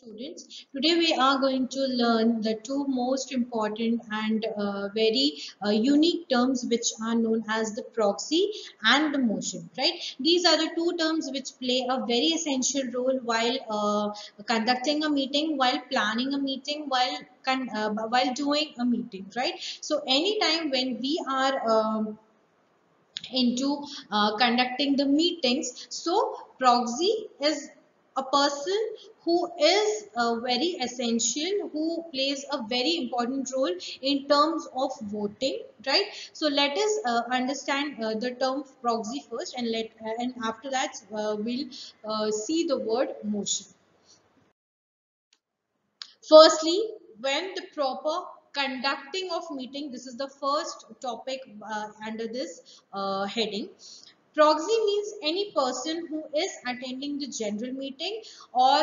Students, today we are going to learn the two most important and very unique terms which are known as the proxy and the motion, right? These are the two terms which play a very essential role while conducting a meeting, while planning a meeting, while doing a meeting, right? So anytime when we are into conducting the meetings. So proxy is a person who is very essential, who plays a very important role in terms of voting, right? So let us understand the term proxy first, and and after that we'll see the word motion. Firstly, when the proper conducting of meeting, this is the first topic under this heading. Proxy means any person who is attending the general meeting or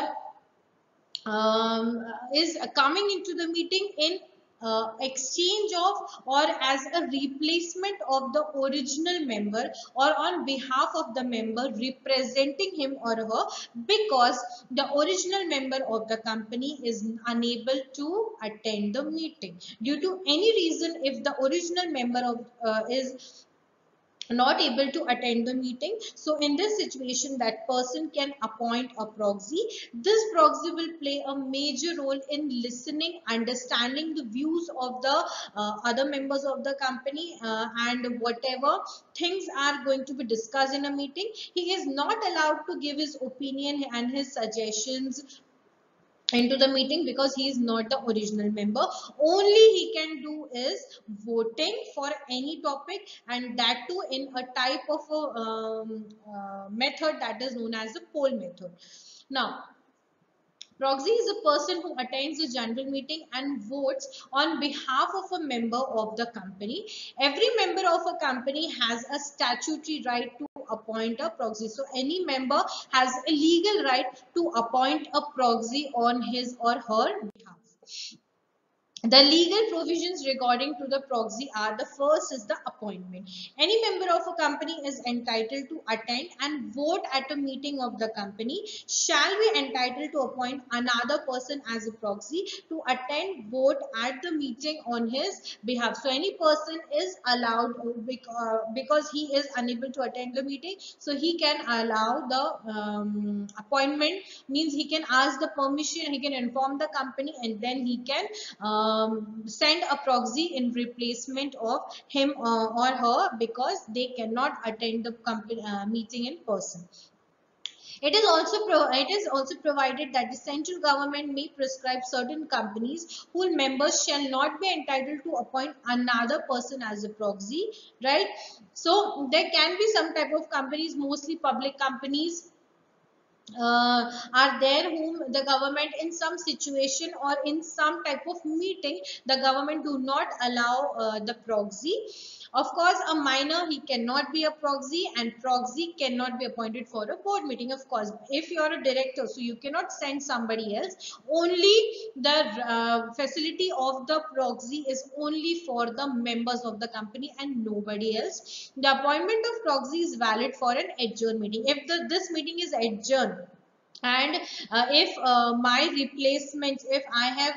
is coming into the meeting in exchange of or as a replacement of the original member or on behalf of the member representing him or her, because the original member of the company is unable to attend the meeting due to any reason. If the original member of is not able to attend the meeting, so in this situation that person can appoint a proxy. This proxy will play a major role in listening, understanding the views of the other members of the company, and whatever things are going to be discussed in a meeting, he is not allowed to give his opinion and his suggestions into the meeting because he is not the original member. Only he can do is voting for any topic, and that too in a type of a method that is known as the poll method. Now, proxy is a person who attends a general meeting and votes on behalf of a member of the company. Every member of a company has a statutory right to appoint a proxy. So any member has a legal right to appoint a proxy on his or her behalf. The legal provisions regarding to the proxy are: the first is the appointment. Any member of a company is entitled to attend and vote at a meeting of the company shall be entitled to appoint another person as a proxy to attend vote at the meeting on his behalf. So any person is allowed, because he is unable to attend the meeting, so he can allow the appointment, means he can ask the permission, he can inform the company, and then he can send a proxy in replacement of him or her, because they cannot attend the company meeting in person. It is also provided that the central government may prescribe certain companies whose members shall not be entitled to appoint another person as a proxy, right? So there can be some type of companies, mostly public companies, are there whom the government in some situation or in some type of meeting the government do not allow the proxy. Of course, a minor, he cannot be a proxy, and proxy cannot be appointed for a board meeting. Of course, if you are a director, so you cannot send somebody else. Only the facility of the proxy is only for the members of the company and nobody else. The appointment of proxy is valid for an adjourned meeting. If this meeting is adjourned, and if my replacements, if I have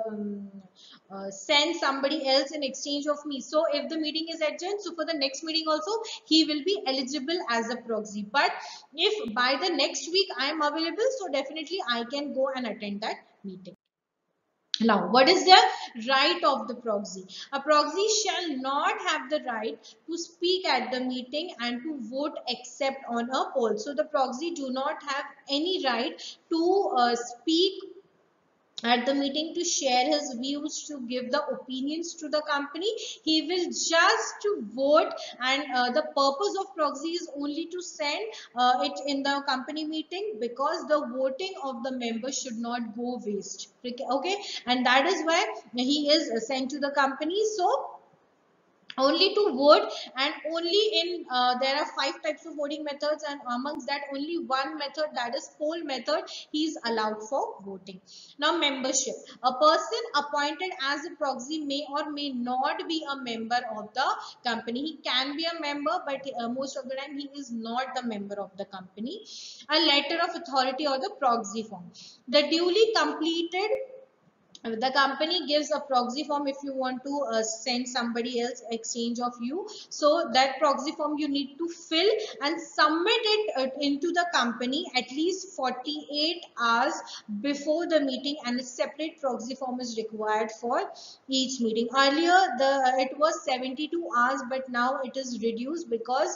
sent somebody else in exchange of me, so if the meeting is adjourned, so for the next meeting also he will be eligible as a proxy. But if by the next week I am available, so definitely I can go and attend that meeting. Now, what is the right of the proxy? A proxy shall not have the right to speak at the meeting and to vote except on a poll. So the proxy do not have any right to speak at the meeting, to share his views, to give the opinions to the company. He will just to vote, and the purpose of proxy is only to send it in the company meeting, because the voting of the members should not go waste. Okay, and that is why he is sent to the company. So only to vote, and only in there are 5 types of voting methods, and amongst that only one method, that is poll method, he is allowed for voting. Now membership: a person appointed as a proxy may or may not be a member of the company. He can be a member, but most of the time he is not the member of the company. A letter of authority or the proxy form: the duly completed, the company gives a proxy form if you want to send somebody else exchange of you. So that proxy form you need to fill and submit it into the company at least 48 hours before the meeting, and a separate proxy form is required for each meeting. Earlier it was 72 hours, but now it is reduced because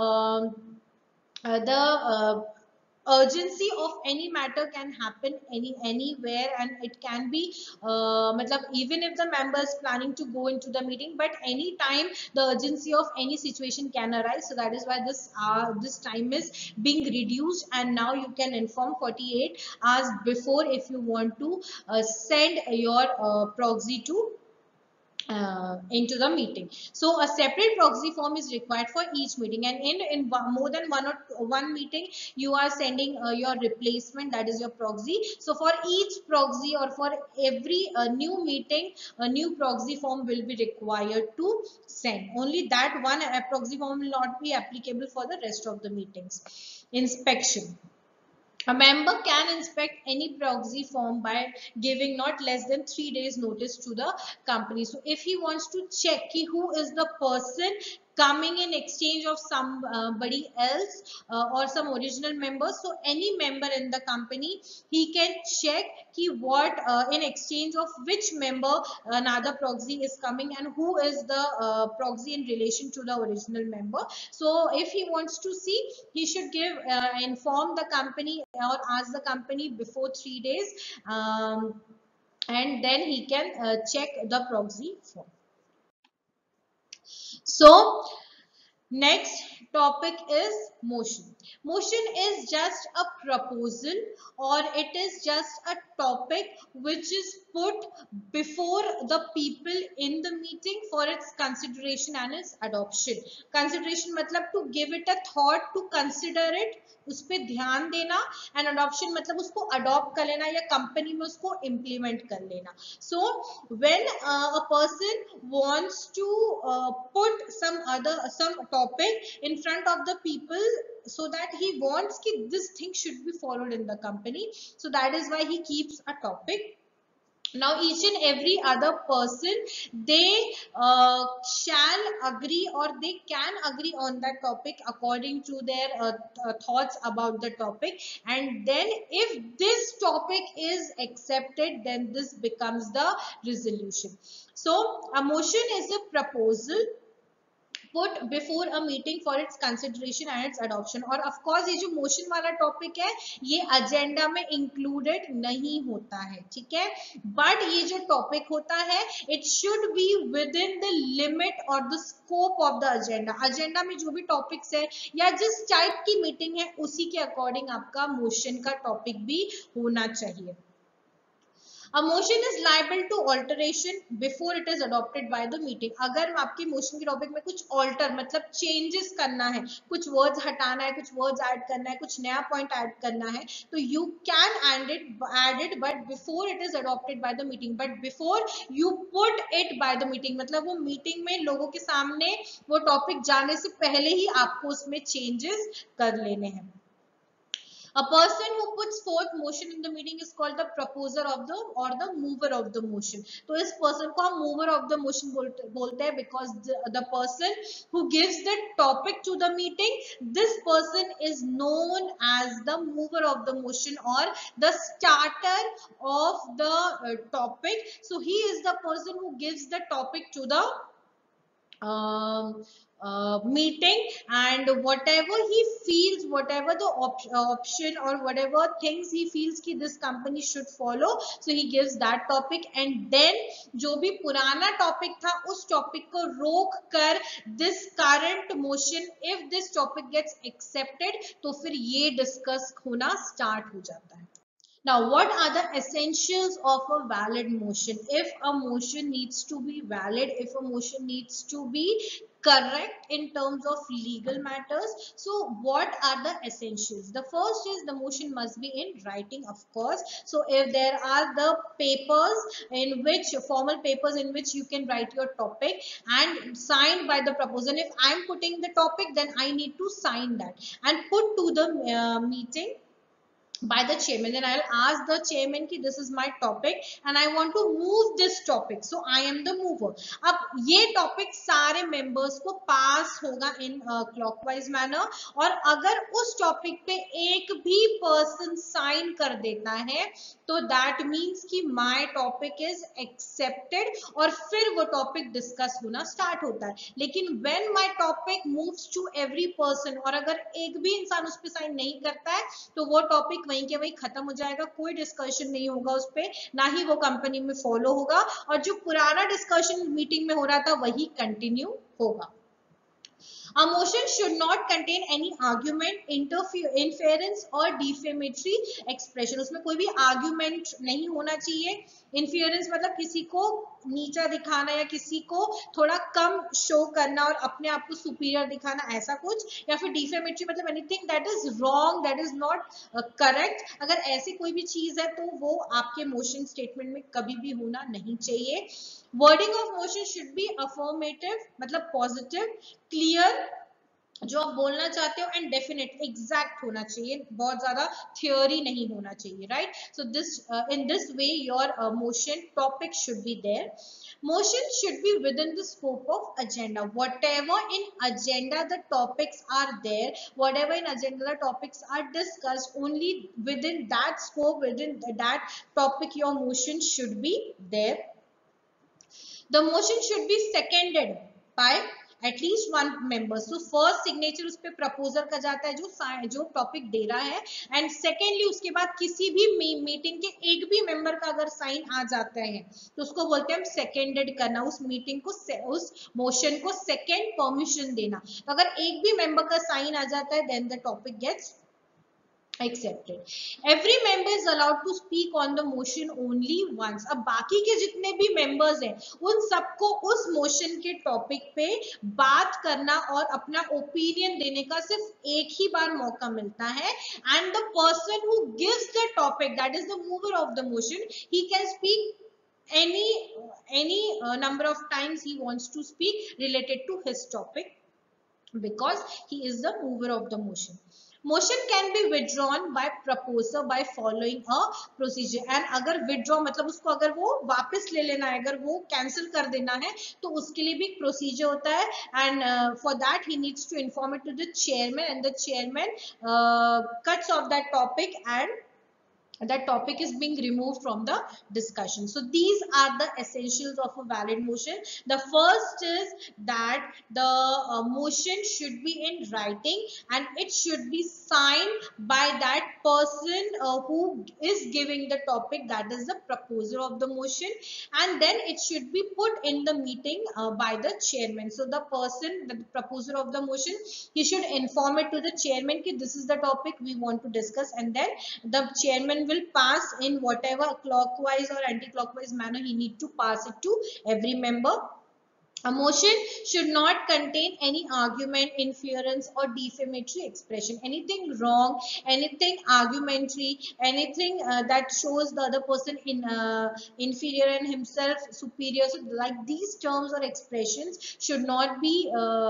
the urgency of any matter can happen anywhere, and it can be matlab, even if the member is planning to go into the meeting, but any time the urgency of any situation can arise. So that is why this time is being reduced, and now you can inform 48 hours before if you want to send your proxy to into the meeting. So a separate proxy form is required for each meeting, and in more than one meeting you are sending your replacement, that is your proxy. So for each proxy or for every new meeting, a new proxy form will be required to send. Only that one proxy form will not be applicable for the rest of the meetings. Inspection: a member can inspect any proxy form by giving not less than 3 days notice to the company. So if he wants to check who is the person coming in exchange of somebody else or some original member, so any member in the company, he can check what in exchange of which member another proxy is coming, and who is the proxy in relation to the original member. So if he wants to see, he should inform the company or ask the company before 3 days, and then he can check the proxy form. So next topic is motion. Motion is just a proposal, or it is just a topic which is put before the people in the meeting for its consideration and its adoption. Consideration मतलब to give it a thought, to consider it, उस पे ध्यान देना, and adoption मतलब उसको adopt कर लेना या company में उसको implement कर लेना. So when a person wants to put some topic in front of the people, so that he wants ki this thing should be followed in the company, so that is why he keeps a topic. Now each and every other person, they shall agree or they can agree on that topic according to their thoughts about the topic, and then if this topic is accepted, then this becomes the resolution. So a motion is a proposal put before a meeting for its consideration and its adoption. और of course ये जो motion वाला topic है, ये agenda में included नहीं होता है, ठीक है, but ये जो topic होता है, it should be within the limit or the scope of the agenda. agenda में जो भी topics है या जिस type की meeting है, उसी के according आपका motion का topic भी होना चाहिए. A motion is liable to alteration before it is adopted by the meeting. अगर आपके motion के topic में कुछ alter मतलब changes करना है, कुछ words हटाना है, कुछ words add करना है, कुछ नया point add करना है, तो you can add it, but before it is adopted by the meeting. But before you put it by the meeting, मतलब वो meeting में लोगों के सामने वो topic जाने से पहले ही आपको उसमें changes कर लेने हैं. A person who puts forth motion in the meeting is called the proposer of the or the mover of the motion. तो इस person को हम mover of the motion बोलते हैं, because the person who gives the topic to the meeting, this person is known as the mover of the motion or the starter of the topic. So he is the person who gives the topic to the meeting, and whatever he feels, whatever the option or whatever things he feels कि this company should follow, so he gives that topic, and then जो भी पुराना topic था उस topic को रोक कर this current motion, if this topic gets accepted, तो फिर ये discuss होना start हो जाता है. Now, what are the essentials of a valid motion? If a motion needs to be valid, if a motion needs to be correct in terms of legal matters, so what are the essentials? The first is the motion must be in writing, of course. So if there are the papers in which, formal papers in which you can write your topic and signed by the proposer. If I'm putting the topic, then I need to sign that and put to the meeting by the chairman. Then I'll ask the chairman ki this is my topic and I want to move this topic, so I am the mover. अब ये topic सारे members को pass होगा in clockwise manner, और अगर उस topic पे एक भी person sign कर देता है तो that means कि my topic is accepted और फिर वो topic discuss होना start होता है. लेकिन when my topic moves to every person और अगर एक भी इंसान उस पर sign नहीं करता है तो वो topic वहीं के वहीं खत्म हो जाएगा, कोई डिस्कशन नहीं होगा उस पे, ना ही वो कंपनी में फॉलो होगा, और जो पुराना डिस्कशन मीटिंग में हो रहा था वही कंटिन्यू होगा. A motion should not contain any argument, interference or defamatory expression. उसमें कोई भी argument नहीं होना चाहिए. Interference मतलब किसी को नीचा दिखाना या किसी को थोड़ा कम शो करना और अपने आप को सुपीरियर दिखाना, ऐसा कुछ. या फिर defamatory मतलब anything that is wrong, that is not correct. अगर ऐसी कोई भी चीज है तो वो आपके मोशन स्टेटमेंट में कभी भी होना नहीं चाहिए. Wording of motion should be affirmative मतलब पॉजिटिव, क्लियर जो आप बोलना चाहते हो, एंड डेफिनेट एग्जैक्ट होना चाहिए, बहुत ज्यादा थियोरी नहीं होना चाहिए, right. So this in this way your motion topic should be there. Motion should be within the scope of agenda. Whatever in agenda the topics are there, whatever in agenda the topics are discussed, only within that scope, within that topic your motion should be there. The motion should be seconded by at least one member. So first signature उस पे proposer का जाता है जो topic दे रहा है, and secondly उसके बाद किसी भी मीटिंग के एक भी मेंबर का अगर साइन आ जाता है तो उसको बोलते हैं हम सेकेंडेड करना, उस मीटिंग को उस मोशन को सेकेंड परमिशन देना. तो अगर एक भी मेंबर का साइन आ जाता है then the topic gets accepted. Every member is allowed to speak on the motion only once. अब बाकी के जितने भी members हैं उन सबको उस motion के topic पे बात करना और अपना opinion देने का सिर्फ एक ही बार मौका मिलता है, and the person who gives the topic, that is the mover of the motion, he can speak any number of times he wants to speak related to his topic because he is the mover of the motion. Motion can be withdrawn by proposer by following a procedure. And अगर withdraw मतलब उसको अगर वो वापस ले लेना है, अगर वो cancel कर देना है तो उसके लिए भी एक procedure होता है, and for that he needs to inform it to the chairman, and the chairman cuts off that topic and that topic is being removed from the discussion. So these are the essentials of a valid motion. The first is that the motion should be in writing and it should be signed by that person who is giving the topic, that is the proposer of the motion, and then it should be put in the meeting by the chairman. So the person, the proposer of the motion, he should inform it to the chairman that this is the topic we want to discuss, and then the chairman will pass in whatever clockwise or anti-clockwise manner he need to pass it to every member. A motion should not contain any argument, inference or defamatory expression. Anything wrong, anything argumentary, anything that shows the other person inferior and himself superior. So like these terms or expressions should not be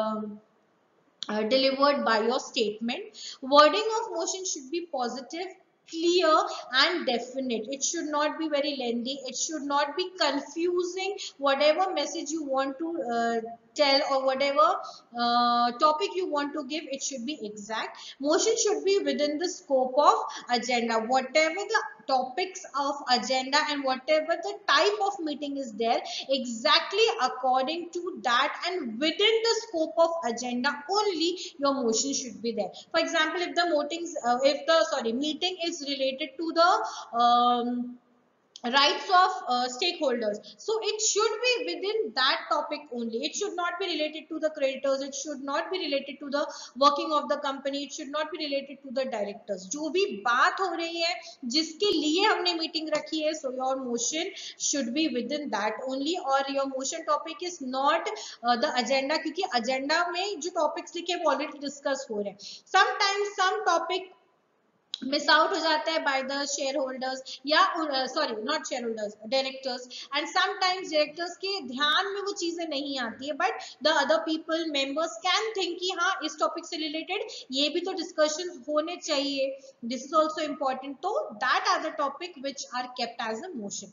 delivered by your statement. Wording of motion should be positive, clear and definite. It should not be very lengthy. It should not be confusing. Whatever message you want to tell or whatever topic you want to give, it should be exact. Motion should be within the scope of agenda. Whatever the topics of agenda and whatever the type of meeting is there, exactly according to that and within the scope of agenda only your motion should be there. For example, if the meeting is related to the rights of stakeholders. So it should be within that topic only. It should not be related to the creditors, it should not be related to the working of the company, it should not be related to the directors. जो भी बात हो रही है, जिसके लिए हमने meeting रखी है, so your motion should be within that only, or your motion topic is not the agenda, क्योंकि agenda में जो topics लिखे वो already discuss हो रहे हैं. Sometimes some topic miss out हो जाता है बाय द शेयर होल्डर्स या sorry not shareholders, directors, and sometimes directors के ध्यान में वो चीजें नहीं आती है, but the other people members can think कि हाँ इस टॉपिक से रिलेटेड ये भी तो डिस्कशन होने चाहिए, दिस इज ऑल्सो इम्पोर्टेंट. तो that are the topic which are kept as a motion.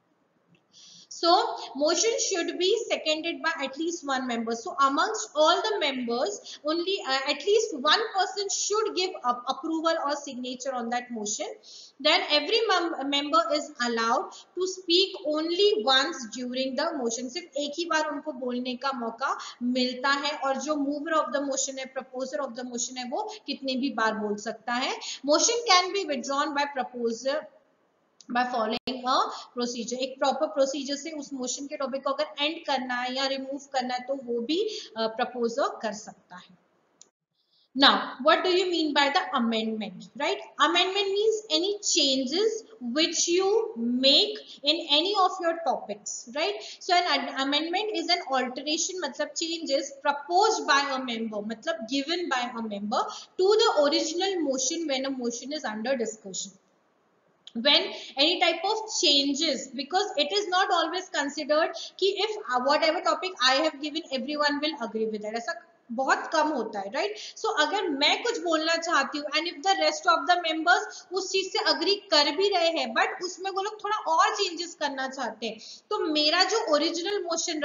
So motion should be seconded by at least one member. So amongst all the members, only at least one person should give approval or signature on that motion. Then every member is allowed to speak only once during the motion. सिर्फ एक ही बार उनको बोलने का मौका मिलता है, और जो mover of the motion है, proposer of the motion है, वो कितने भी बार बोल सकता है. Motion can be withdrawn by proposer by following a procedure. एक proper procedure से उस motion के topic को अगर end करना है या remove करना है तो वो भी proposer कर सकता है. Now, what do you mean by the amendment, right? Amendment means any changes which you make in any of your topics, right? So an amendment is an alteration, मतलब changes proposed by a member, मतलब given by a member to the original motion when a motion is under discussion. When any type of changes, because it is not always considered कि if whatever topic I have given everyone will agree with it, ऐसा बहुत कम होता है, right? सो अगर मैं कुछ बोलना चाहती हूँ and if the rest of the members उस चीज से अग्री कर भी रहे हैं, बट उसमें वो लोग थोड़ा और चेंजेस करना चाहते हैं, तो मेरा जो ओरिजिनल मोशन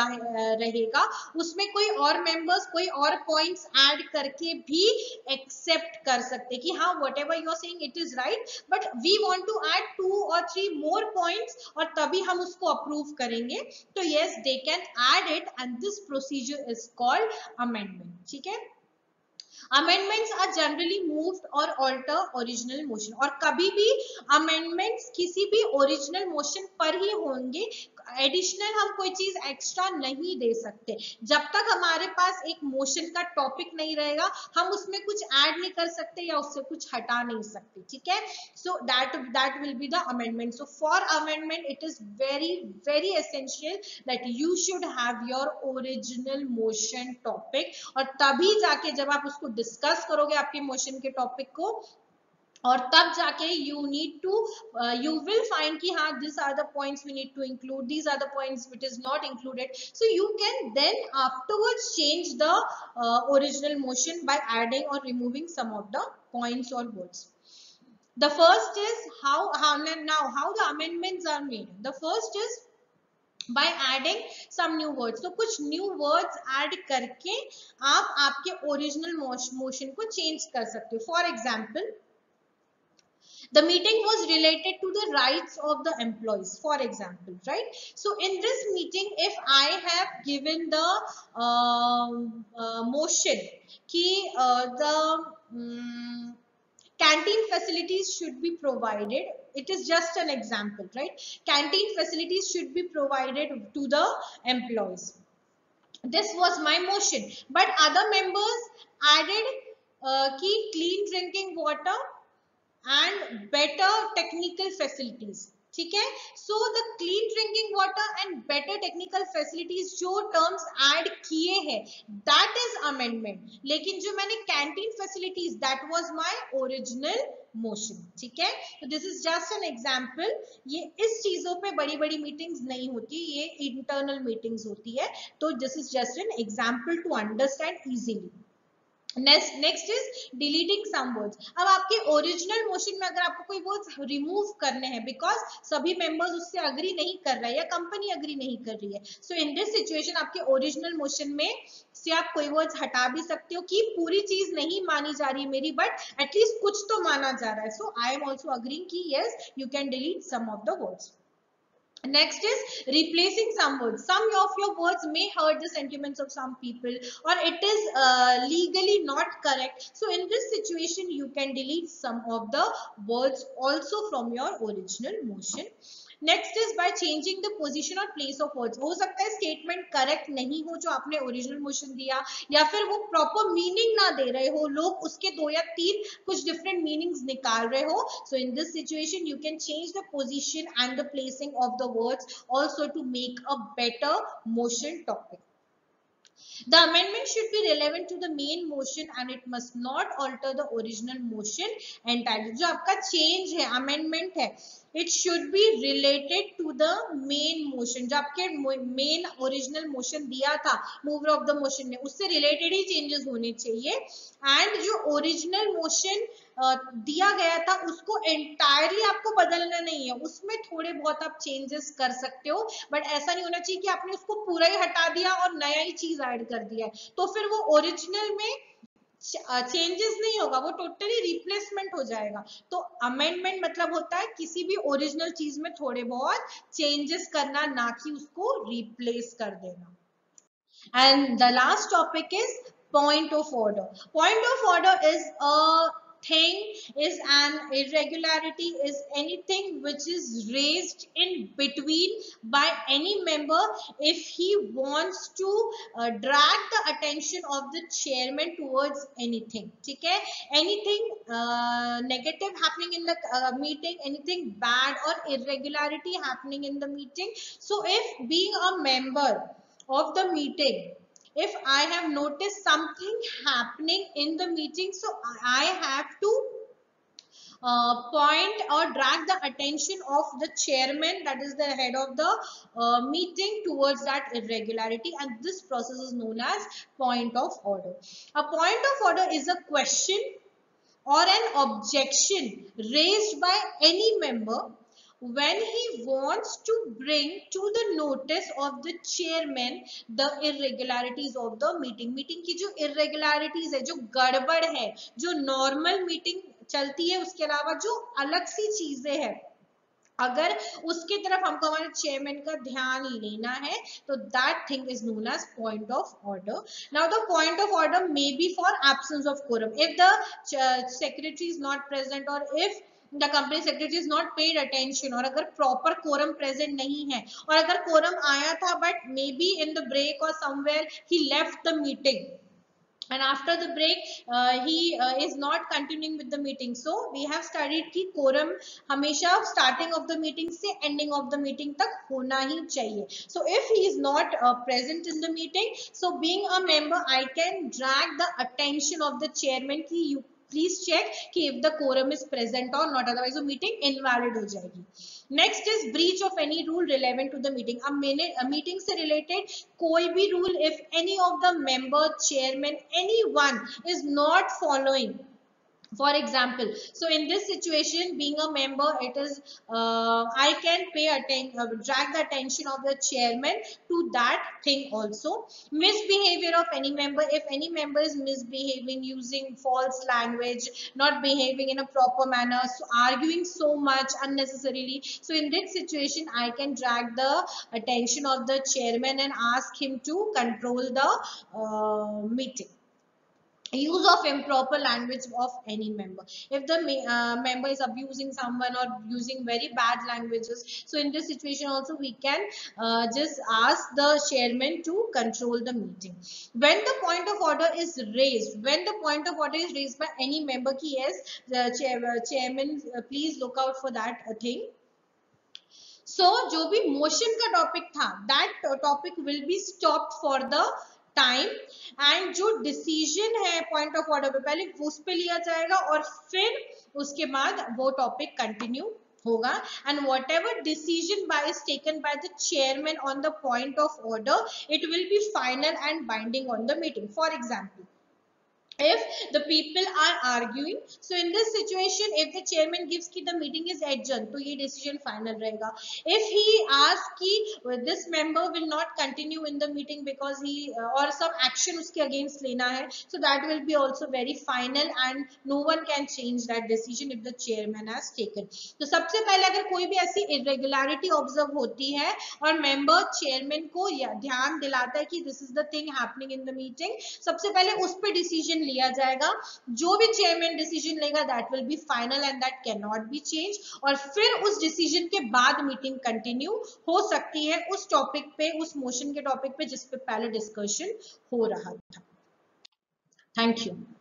रहेगा उसमें कोई और मेंबर्स कोई और पॉइंट्स ऐड करके भी एक्सेप्ट कर सकते हैं कि हाँ whatever you are saying it is right, but we want to add 2 or 3 more points और तभी हम उसको अप्रूव करेंगे. तो yes, they can add it and this procedure is called amendment. ठीक है? Amendments are generally moved or alter original motion. और कभी भी amendments किसी भी original motion पर ही होंगे, एडिशनल हम कोई चीज एक्स्ट्रा नहीं दे सकते. जब तक हमारे पास एक मोशन का टॉपिक नहीं रहेगा हम उसमें कुछ ऐड नहीं कर सकते या उससे कुछ हटा नहीं सकते. ठीक है? So that will be the amendment. So for amendment it is very very essential that you should have your original motion topic, और तभी जाके जब आप उसको डिस्कस करोगे आपके मोशन के टॉपिक को, और तब जाके you need to you will find कि हाँ these are the points we need to include, these are the points which is not included, so you can then afterwards change the original motion by adding or removing some of the points or words. The first is how the amendments are made. The first is by adding some new words. तो कुछ new words add करके आप आपके original motion को change कर सकते हो. For example, the meeting was related to the rights of the employees, for example, right? So in this meeting, if I have given the motion कि the canteen facilities should be provided, it is just an example, right? Canteen facilities should be provided to the employees. This was my motion, but other members added कि clean drinking water and better technical facilities. ठीक है? So the clean drinking water and better technical facilities जो terms add किए हैं that is amendment. लेकिन जो मैंने canteen facilities that was my original motion. ठीक है? तो this is just an example. ये इस चीजों पे बड़ी बड़ी meetings नहीं होती, ये internal meetings होती है. तो this is just an example to understand easily. Next is deleting some words. अब आपके ओरिजिनल मोशन में अगर आपको कोई वर्ड्स रिमूव करने हैं बिकॉज सभी मेंबर्स उससे अग्री नहीं कर रहे हैं या कंपनी अग्री नहीं कर रही है, सो इन दिस सिचुएशन आपके ओरिजिनल मोशन में से आप कोई वर्ड्स हटा भी सकते हो कि पूरी चीज नहीं मानी जा रही है मेरी, बट एटलीस्ट कुछ तो माना जा रहा है. So I am also agreeing कि yes you can delete some of the words. Next is replacing some words. Some of your words may hurt the sentiments of some people, or it is legally not correct. So in this situation, you can delete some of the words also from your original motion. Next is by changing the position और place of words. हो सकता है statement correct नहीं हो जो आपने original motion दिया, या फिर वो प्रॉपर मीनिंग ना दे रहे हो, लोग उसके 2 या 3 कुछ डिफरेंट मीनिंग्स निकाल रहे हो। So in this situation you can change the position and the placing of the words also to make a better motion topic. The amendment should be relevant to the main motion and it must not alter the original motion entirely. जो आपका change है, amendment है, it should be related to the main motion. जो आपके main original motion दिया था mover of the motion ने, उससे related ही changes होने चाहिए, and जो original motion दिया गया था उसको entirely आपको बदलना नहीं है, उसमें थोड़े बहुत आप changes कर सकते हो, बट ऐसा नहीं होना चाहिए कि आपने उसको पूरा ही हटा दिया और नया ही चीज ऐड कर दिया है, तो फिर वो ओरिजिनल में चेंजेस नहीं होगा, वो टोटली रिप्लेसमेंट हो जाएगा। तो अमेंडमेंट मतलब होता है किसी भी ओरिजिनल चीज में थोड़े बहुत चेंजेस करना, ना कि उसको रिप्लेस कर देना। And the last topic is point of order. Point of order is a thing, is an irregularity, is anything which is raised in between by any member if he wants to drag the attention of the chairman towards anything. ठीक है, anything negative happening in the meeting, anything bad or irregularity happening in the meeting. So if being a member of the meeting, if I have noticed something happening in the meeting, so I have to point or drag the attention of the chairman, that is the head of the meeting, towards that irregularity, and this process is known as point of order. A point of order is a question or an objection raised by any member when he wants to bring to the notice of the chairman the irregularities of the meeting. Meeting की जो irregularities है, जो गड़बड़ है, जो normal meeting चलती है, उसके अलावा जो अलग सी चीजें हैं, अगर उसकी तरफ हमको हमारे चेयरमैन का ध्यान लेना है, तो that thing is known as point of order. Now the point of order may be for absence of quorum. If the secretary is not present, or if the company secretary is not paid attention, और अगर proper quorum present नहीं है, और अगर quorum आया था but maybe in the break or somewhere he left the meeting, and after the break he is not continuing with the meeting. So we have studied कि quorum हमेशा starting of the meeting से ending of the meeting तक होना ही चाहिए. So if he is not present in the meeting, so being a member I can drag the attention of the chairman कि you please check कि if the quorum is present or not, otherwise वो meeting invalid हो जाएगी. Next is breach of any rule relevant to the meeting. अब meeting से related कोई भी rule if any of the member, chairman, anyone is not following. For example, so in this situation, being a member, it is I can pay attention, drag the attention of the chairman to that thing also. Misbehavior of any member, if any member is misbehaving, using false language, not behaving in a proper manner, so arguing so much unnecessarily, so in that situation I can drag the attention of the chairman and ask him to control the meeting. Use of improper language of any member. If the member is abusing someone or using very bad languages, so in this situation also we can just ask the chairman to control the meeting. When the point of order is raised, when the point of order is raised by any member ki yes, the chairman please look out for that thing. So जो भी motion का topic था, that topic will be stopped for the time, and जो decision है point of order पे पहले उस पे लिया जाएगा और फिर उसके बाद वो टॉपिक कंटिन्यू होगा. And whatever decision by is taken by the chairman on the point of order, it will be final and binding on the meeting. For example, if the people are arguing, so in this situation if the chairman gives ki the meeting is adjourned, to ye decision final rahega. If he asks ki this member will not continue in the meeting because he or some action uske against lena hai, so that will be also very final and no one can change that decision if the chairman has taken. तो सबसे पहले अगर कोई भी ऐसी irregularity observe होती है और member chairman को ध्यान दिलाता है कि this is the thing happening in the meeting, सबसे पहले उस पे decision लिया जाएगा, जो भी चेयरमैन डिसीजन लेगा that will be final and that can not be change, और फिर उस डिसीजन के बाद मीटिंग कंटिन्यू हो सकती है उस टॉपिक पे, उस मोशन के टॉपिक पे जिस पे पहले डिस्कशन हो रहा था। Thank you.